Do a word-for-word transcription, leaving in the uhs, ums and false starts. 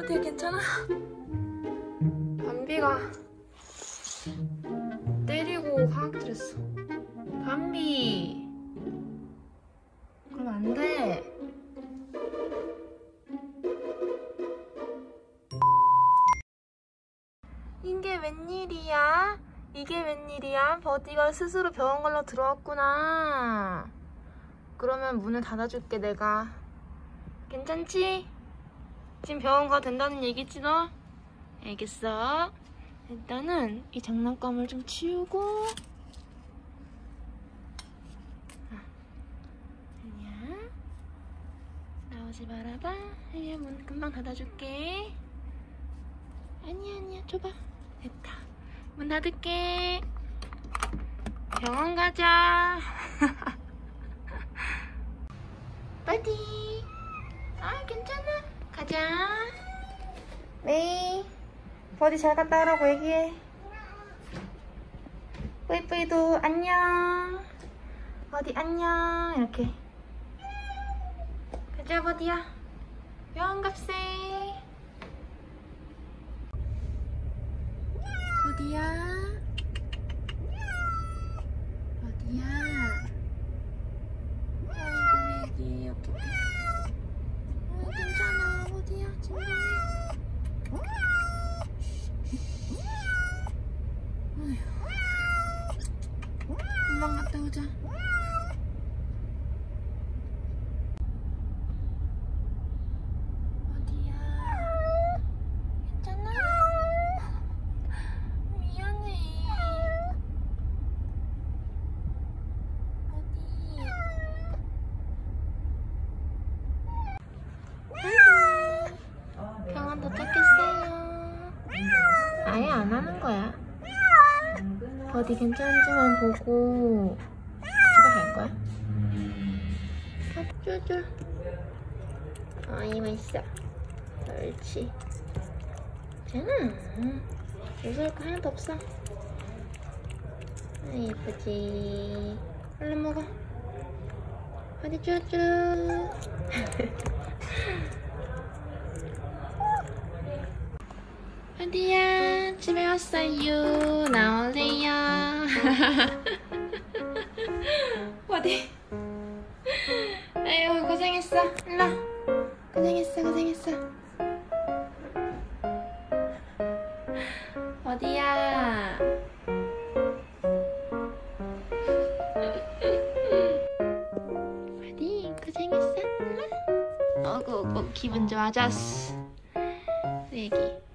버디야 괜찮아? 밤비가 때리고 화학질했어. 밤비 그럼 안 돼. 이게 웬일이야? 이게 웬일이야? 버디가 스스로 병원 걸러 들어왔구나. 그러면 문을 닫아줄게 내가. 괜찮지? 지금 병원 가도 된다는 얘기지 너? 알겠어. 일단은 이 장난감을 좀 치우고. 아니야. 나오지 말아봐. 아니야, 문 금방 닫아줄게. 아니야 아니야, 줘봐. 됐다. 문 닫을게. 병원 가자. 버디. 아 괜찮아. 가자. 네. 버디 잘 갔다 오라고 얘기해. 뿌이뿌이도 안녕. 버디 안녕. 이렇게. 가자 버디야. 병원 갑세. 버디야. 버디야. 아이고 애기 여기. 어, 괜찮아 버디야. 진정해. 금방 갔다 오자. 어디야? 괜찮아? 미안해. 어디? 아이고. 병원 도착했어요. 아예 안 하는 거야. 버디 괜찮은지만 보고 집에 갈 거야. 아, 쭈쭈. 아이 맛있어. 옳지. 괜찮아. 무서울 거 하나도 없어. 아 예쁘지. 얼른 먹어. 어디 쭈쭈. 어디야? 집에 왔어요. 나오세요. 어디? 아유 고생했어. 일로. 고생했어 고생했어. 어디야? 어디? 고생했어. 일로. 어구 어구 기분 좋아졌어. 애기.